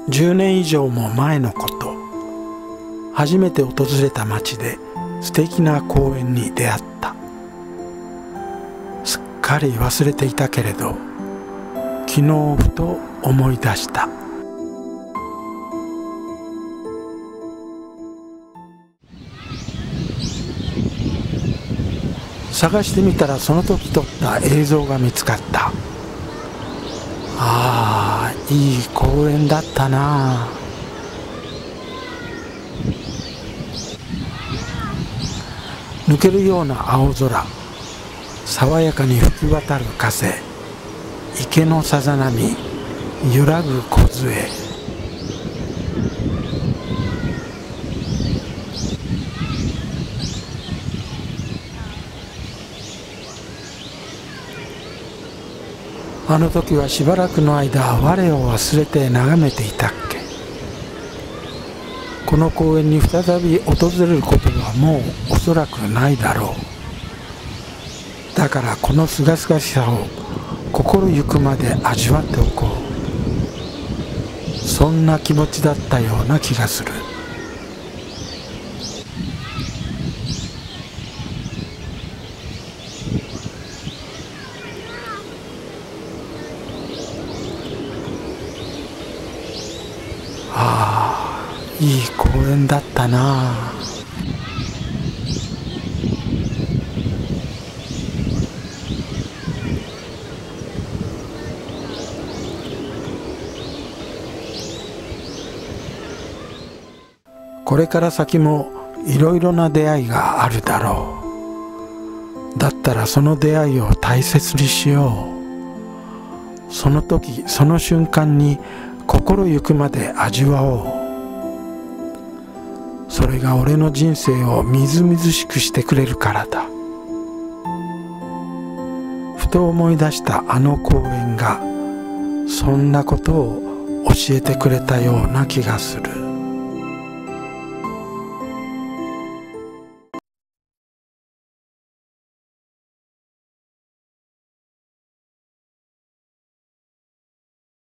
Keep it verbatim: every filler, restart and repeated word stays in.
じゅうねん以上も前のこと、初めて訪れた町で素敵な公園に出会った。すっかり忘れていたけれど、昨日ふと思い出した。探してみたらその時撮った映像が見つかった。ああ、いい公園だったな。抜けるような青空、爽やかに吹き渡る風、池のさざ波、揺らぐ梢。あの時はしばらくの間我を忘れて眺めていたっけ。この公園に再び訪れることはもうおそらくないだろう。だからこのすがすがしさを心ゆくまで味わっておこう。そんな気持ちだったような気がする。ああ、いい公園だったな。これから先もいろいろな出会いがあるだろう。だったらその出会いを大切にしよう。その時その瞬間に心ゆくまで味わおう。それが俺の人生をみずみずしくしてくれるからだ。ふと思い出したあの公園がそんなことを教えてくれたような気がする。